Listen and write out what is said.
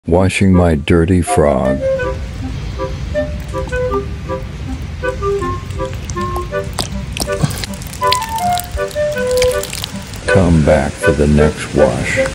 Washing my dirty frog. Come back for the next wash.